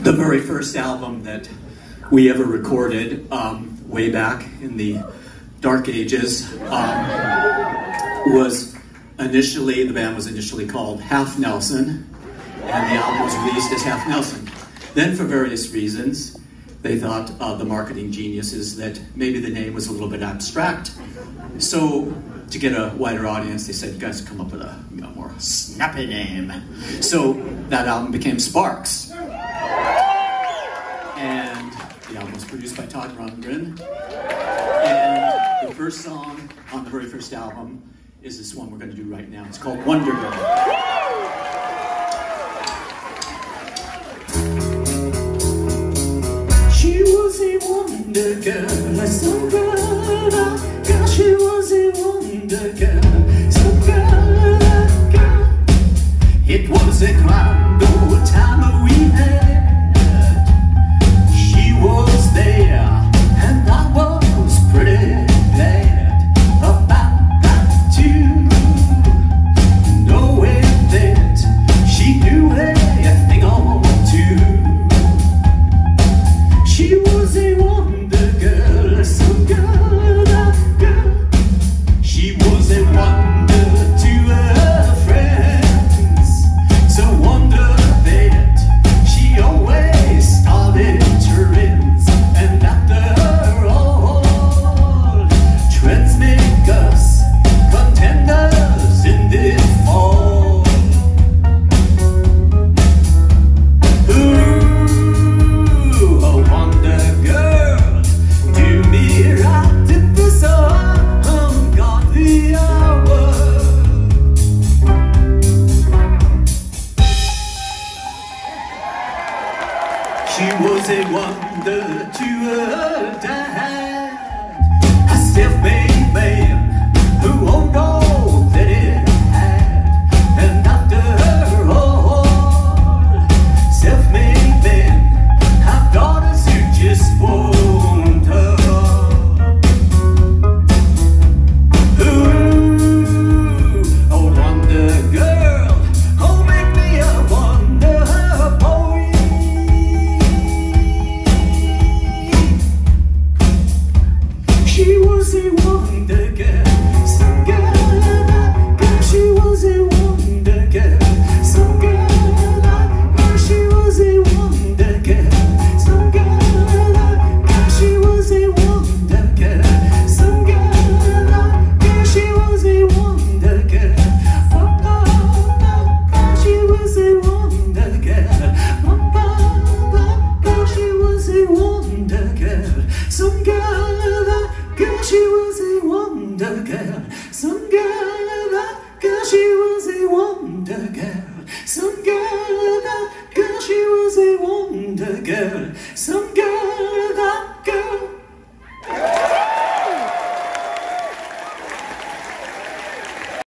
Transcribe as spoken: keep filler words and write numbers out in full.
the very first album that we ever recorded, um, way back in the dark ages, um, was initially, the band was initially called Half Nelson, and the album was released as Half Nelson. Then, for various reasons, they thought, uh, the marketing geniuses, that maybe the name was a little bit abstract. So, to get a wider audience, they said, you guys come up with a, you know, more snappy name. So, that album became Sparks. And the album was produced by Todd Rundgren. And the first song on the very first album is this one we're going to do right now. It's called Wonder Girl. She was a wonder girl, so good, girl. She was a wonder girl, so good, girl. It was a grand old time we had. She was there, and I was pretty glad about that too. Knowing that she knew everything or two. She was a wonder girl, so good, girl. She was a wonder to her friends, so wonder that she always started trends. And after all, trends make us contenders in this fall. Ooh, a wonder girl, do me right at this ungodly hour. She was a wonder to her dad, a self-made man who owned all that it had. And after all, self-made men have daughters who just won't her. Ooh, a wonder girl, oh make me a wonder boy. She was a wonder girl, some girl, girl. She was a wonder girl, some girl, girl. She was a wonder girl, some girl, girl. She was a wonder girl, some girl, girl. She was a wonder girl, girl. She was a wonder girl, girl. She was a wonder girl, some girl. Girl, she was a wonder girl.